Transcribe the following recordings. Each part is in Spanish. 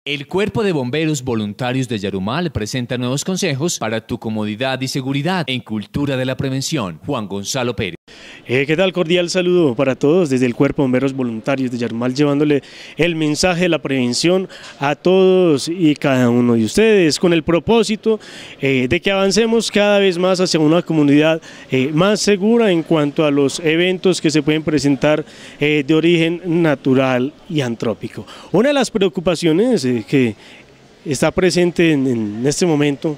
El Cuerpo de Bomberos Voluntarios de Yarumal presenta nuevos consejos para tu comodidad y seguridad en Cultura de la Prevención. Juan Gonzalo Pérez. ¿Qué tal? Cordial saludo para todos desde el Cuerpo de Bomberos Voluntarios de Yarumal, llevándole el mensaje de la prevención a todos y cada uno de ustedes, con el propósito de que avancemos cada vez más hacia una comunidad más segura en cuanto a los eventos que se pueden presentar de origen natural y antrópico. Una de las preocupaciones que está presente en este momento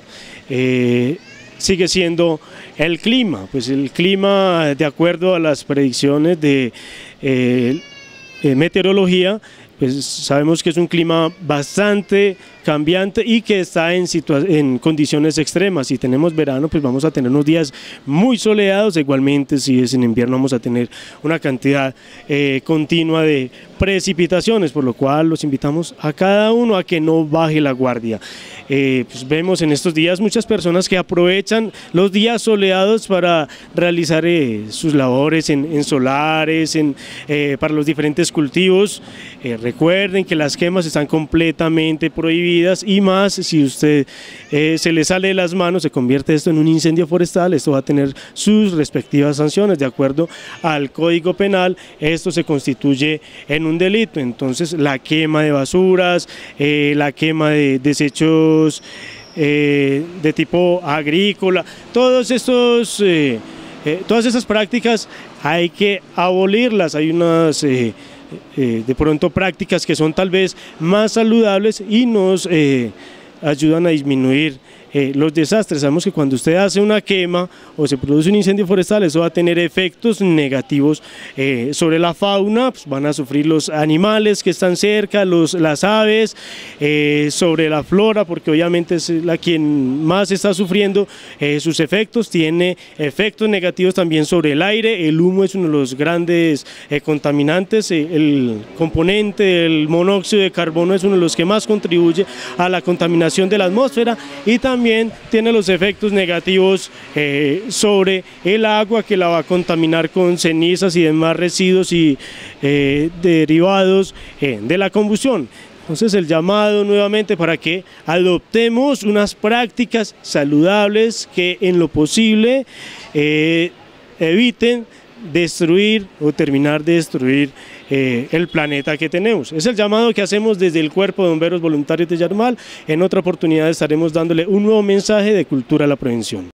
sigue siendo el clima. Pues el clima, de acuerdo a las predicciones de meteorología, pues sabemos que es un clima bastante cambiante y que está en condiciones extremas. Si tenemos verano, pues vamos a tener unos días muy soleados. Igualmente, si es en invierno, vamos a tener una cantidad continua de precipitaciones, por lo cual los invitamos a cada uno a que no baje la guardia. Pues vemos en estos días muchas personas que aprovechan los días soleados para realizar sus labores en solares, para los diferentes cultivos. Recuerden que las quemas están completamente prohibidas, y más si usted se le sale de las manos, se convierte esto en un incendio forestal. Esto va a tener sus respectivas sanciones. De acuerdo al Código Penal, esto se constituye en un delito. Entonces, la quema de basuras, la quema de desechos de tipo agrícola, todas esas prácticas hay que abolirlas. Hay unas de pronto prácticas que son tal vez más saludables y nos ayudan a disminuir los desastres. Sabemos que cuando usted hace una quema o se produce un incendio forestal, eso va a tener efectos negativos sobre la fauna. Pues van a sufrir los animales que están cerca, las aves, sobre la flora, porque obviamente es la quien más está sufriendo sus efectos. Tiene efectos negativos también sobre el aire. El humo es uno de los grandes contaminantes. El componente del monóxido de carbono es uno de los que más contribuye a la contaminación de la atmósfera, y también tiene los efectos negativos sobre el agua, que la va a contaminar con cenizas y demás residuos y derivados de la combustión. Entonces, el llamado nuevamente para que adoptemos unas prácticas saludables que en lo posible eviten destruir o terminar de destruir el planeta que tenemos. Es el llamado que hacemos desde el Cuerpo de Bomberos Voluntarios de Yarumal. En otra oportunidad estaremos dándole un nuevo mensaje de Cultura a la Prevención.